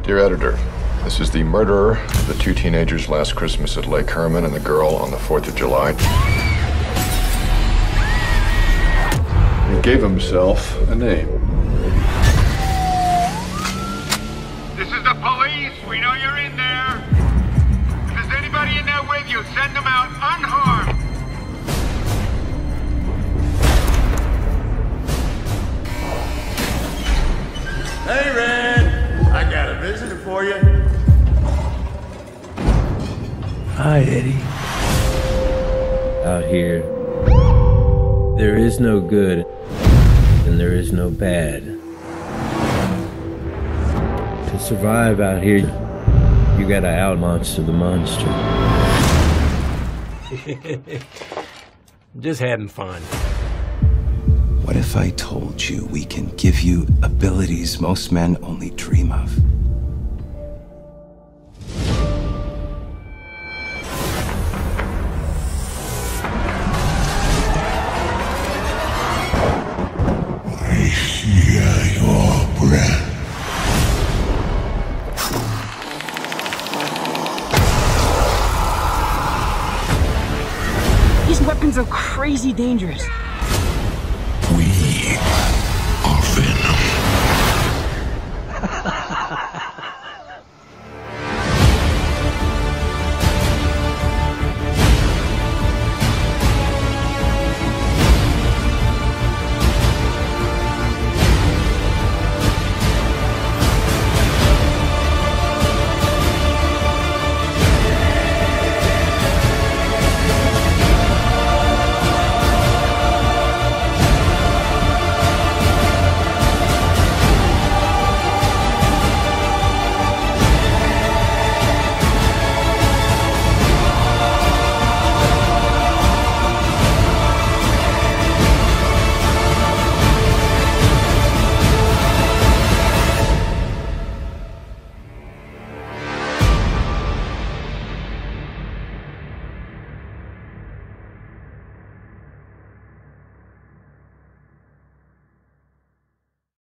Dear editor, this is the murderer of the two teenagers last Christmas at Lake Herman and the girl on the 4th of July. He gave himself a name. This is the police. We know you're in there. If there's anybody in there with you, send them out unharmed. Hey, Red! I got a visitor for you. Hi, Eddie. Out here, there is no good and there is no bad. To survive out here, you gotta out-monster the monster. Just having fun. What if I told you we can give you abilities most men only dream of? I hear your breath. These weapons are crazy dangerous.